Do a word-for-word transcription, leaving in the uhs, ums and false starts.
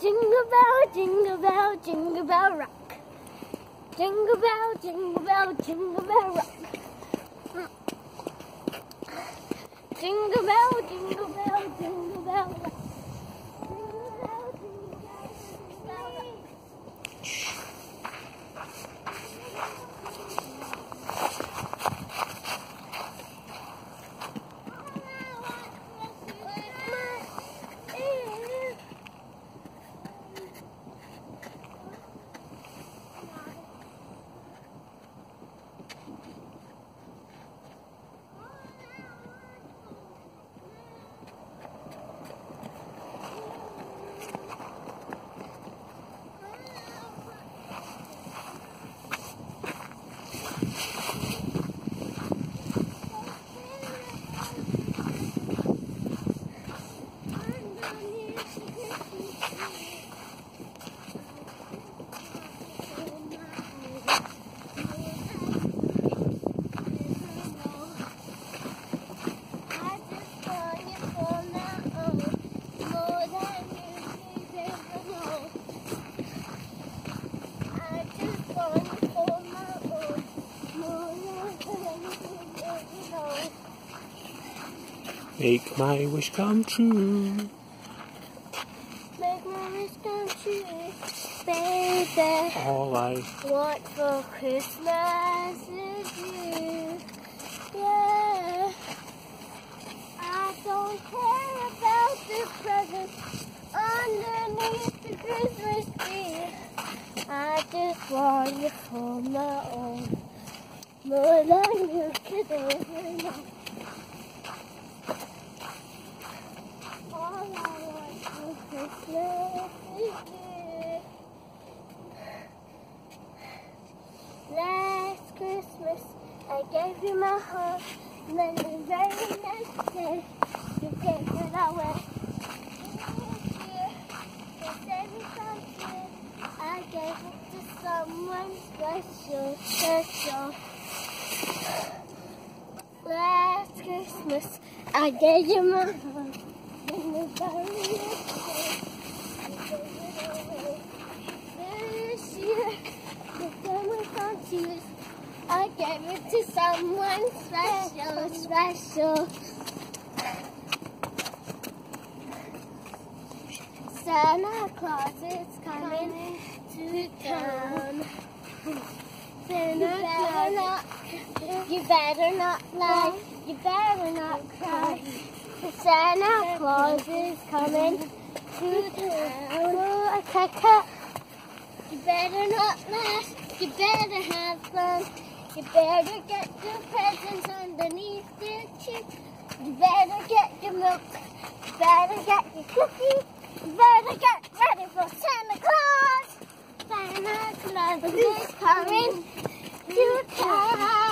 Jingle bell, jingle bell, jingle bell rock. Jingle bell, jingle bell, jingle bell rock. Jingle bell, jingle bell, jingle bell rock. Jingle bell, jingle bell, jingle bell rock. Make my wish come true. Make my wish come true, baby. All I want for Christmas is you. Yeah. I don't care about the presents underneath the Christmas tree. I just want you for my own, more than you could ever know. All I want for Christmas is you. Last Christmas, I gave you my heart, and then the very next day, you gave it away. This year, instead of something, I gave it to someone special, special. Last Christmas, I gave you my heart. In the very next day, you gave it away. This year, the summer confused, I gave it to someone special, special. Santa Claus is coming to town. Santa Claus, you better not lie, you better not cry. Santa Claus is coming to town. Oh, cat, cat. You better not laugh, you better have fun. You better get your presents underneath the tree. You better get your milk, you better get your cookies. You better get ready for Santa Claus. Santa Claus is coming to town.